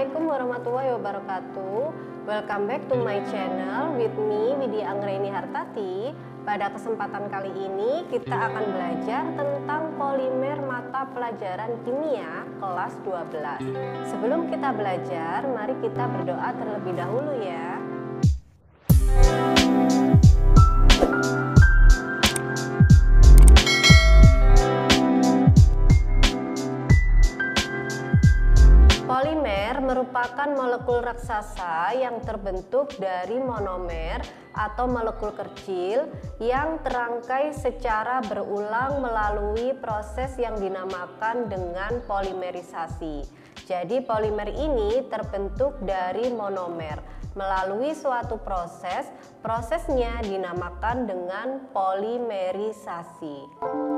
Assalamualaikum warahmatullahi wabarakatuh. Welcome back to my channel with me Widya Anggraini Hartati. Pada kesempatan kali ini kita akan belajar tentang polimer mata pelajaran kimia kelas 12. Sebelum kita belajar, mari kita berdoa terlebih dahulu ya. Polimer merupakan molekul raksasa yang terbentuk dari monomer atau molekul kecil yang terangkai secara berulang melalui proses yang dinamakan dengan polimerisasi. Jadi polimer ini terbentuk dari monomer melalui suatu prosesnya dinamakan dengan polimerisasi.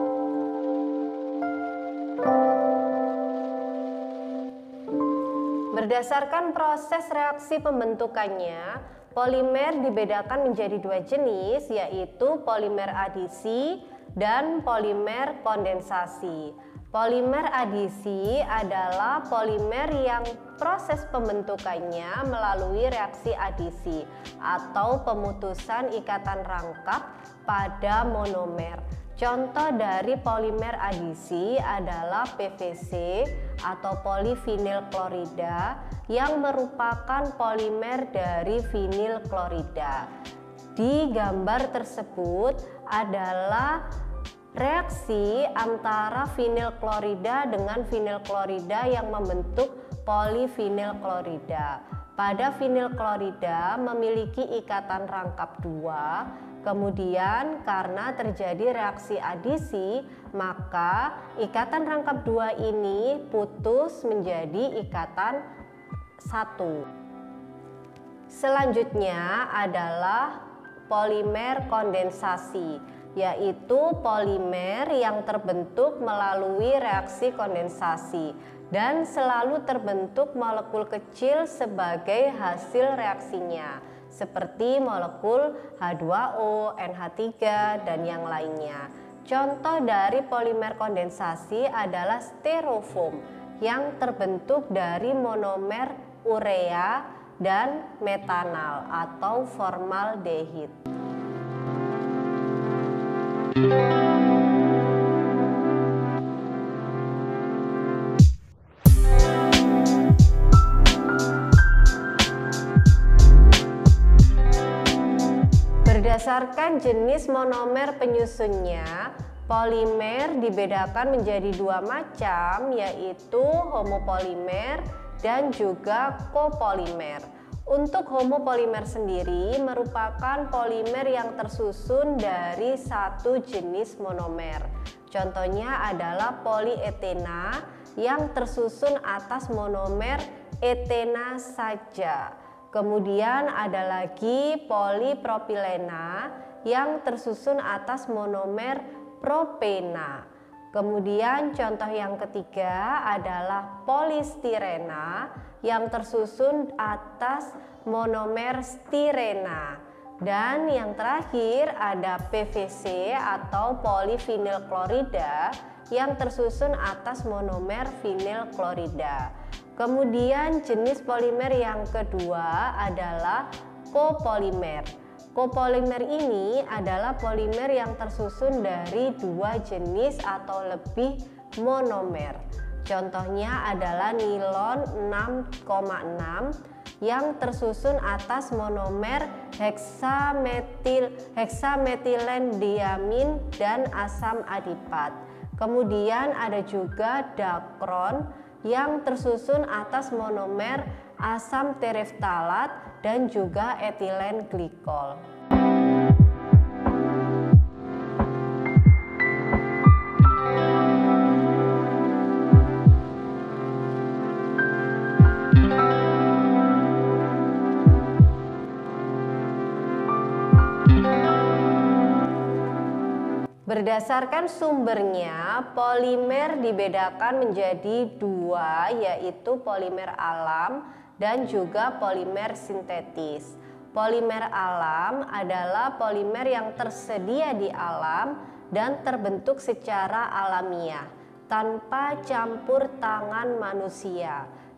Berdasarkan proses reaksi pembentukannya, polimer dibedakan menjadi dua jenis, yaitu polimer adisi dan polimer kondensasi. Polimer adisi adalah polimer yang proses pembentukannya melalui reaksi adisi atau pemutusan ikatan rangkap pada monomer. Contoh dari polimer adisi adalah PVC atau polivinil klorida yang merupakan polimer dari vinil klorida. Di gambar tersebut adalah reaksi antara vinil klorida dengan vinil klorida yang membentuk polivinil klorida. Pada vinil klorida memiliki ikatan rangkap 2, kemudian karena terjadi reaksi adisi, maka ikatan rangkap 2 ini putus menjadi ikatan 1. Selanjutnya adalah polimer kondensasi, yaitu polimer yang terbentuk melalui reaksi kondensasi dan selalu terbentuk molekul kecil sebagai hasil reaksinya, seperti molekul H2O, NH3, dan yang lainnya. Contoh dari polimer kondensasi adalah styrofoam yang terbentuk dari monomer urea dan metanal atau formaldehid. Berdasarkan jenis monomer penyusunnya, polimer dibedakan menjadi dua macam, yaitu homopolimer dan juga copolimer. Untuk homopolimer sendiri merupakan polimer yang tersusun dari satu jenis monomer. Contohnya adalah polietena yang tersusun atas monomer etena saja. Kemudian ada lagi polipropilena yang tersusun atas monomer propena. Kemudian contoh yang ketiga adalah polistirena yang tersusun atas monomer stirena. Dan yang terakhir ada PVC atau polivinil klorida yang tersusun atas monomer vinil klorida. Kemudian jenis polimer yang kedua adalah copolimer. Copolimer ini adalah polimer yang tersusun dari dua jenis atau lebih monomer. Contohnya adalah nilon 6,6 yang tersusun atas monomer heksametilendiamin dan asam adipat. Kemudian ada juga dakron yang tersusun atas monomer asam tereftalat dan juga etilen glikol. Berdasarkan sumbernya, polimer dibedakan menjadi dua, yaitu polimer alam dan juga polimer sintetis. Polimer alam adalah polimer yang tersedia di alam dan terbentuk secara alamiah tanpa campur tangan manusia.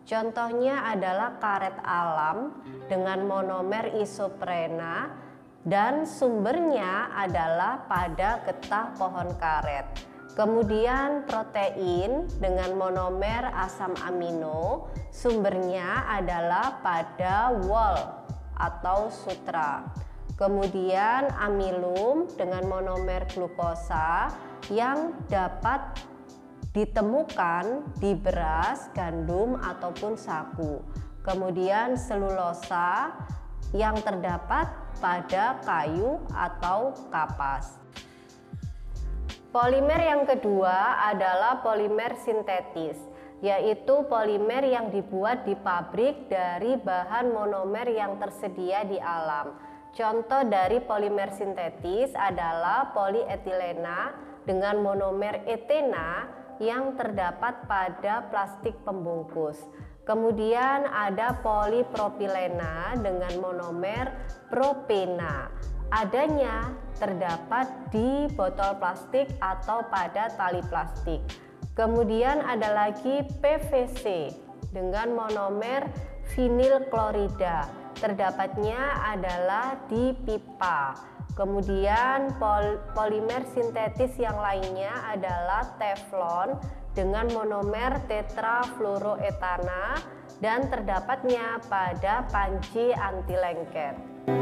Contohnya adalah karet alam dengan monomer isoprena dan sumbernya adalah pada getah pohon karet. Kemudian protein dengan monomer asam amino, sumbernya adalah pada wol atau sutra. Kemudian amilum dengan monomer glukosa yang dapat ditemukan di beras, gandum ataupun sagu. Kemudian selulosa yang terdapat pada kayu atau kapas. Polimer yang kedua adalah polimer sintetis, yaitu polimer yang dibuat di pabrik dari bahan monomer yang tersedia di alam. Contoh dari polimer sintetis adalah polietilena dengan monomer etena yang terdapat pada plastik pembungkus. Kemudian ada polipropilena dengan monomer propena. Adanya terdapat di botol plastik atau pada tali plastik. Kemudian ada lagi PVC dengan monomer vinil klorida. Terdapatnya adalah di pipa. Kemudian polimer sintetis yang lainnya adalah teflon dengan monomer tetrafluoroetana dan terdapatnya pada panci anti lengket.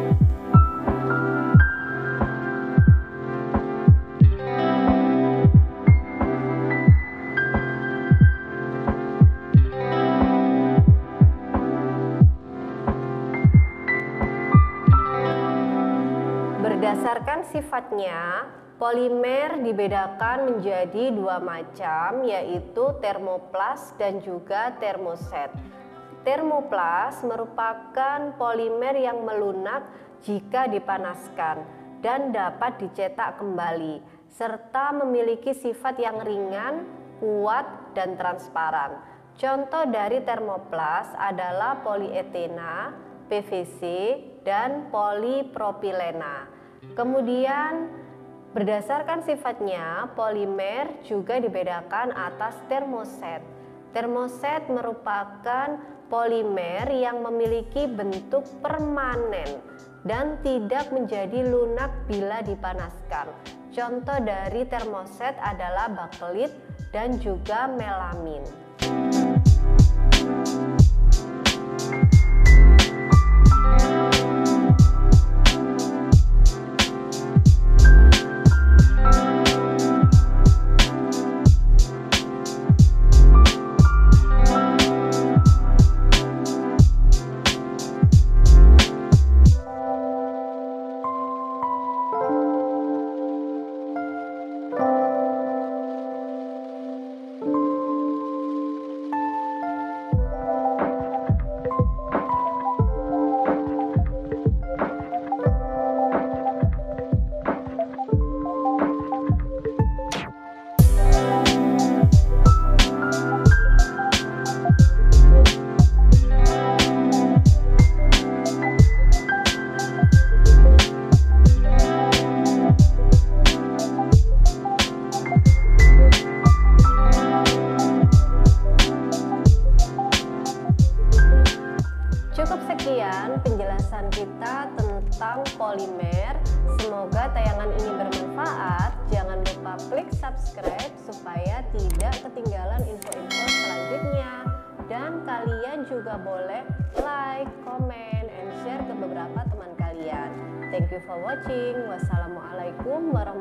Berdasarkan sifatnya, polimer dibedakan menjadi dua macam, yaitu termoplas dan juga termoset. Termoplas merupakan polimer yang melunak jika dipanaskan dan dapat dicetak kembali, serta memiliki sifat yang ringan, kuat, dan transparan. Contoh dari termoplas adalah polietena, PVC, dan polipropilena. Kemudian berdasarkan sifatnya, polimer juga dibedakan atas termoset. Termoset merupakan polimer yang memiliki bentuk permanen dan tidak menjadi lunak bila dipanaskan. Contoh dari termoset adalah bakelit dan juga melamin. Cukup sekian penjelasan kita tentang polimer. Semoga tayangan ini bermanfaat. Jangan lupa klik subscribe supaya tidak ketinggalan info-info selanjutnya. Dan kalian juga boleh like, comment, and share ke beberapa teman kalian. Thank you for watching. Wassalamualaikum warahmatullahi wabarakatuh.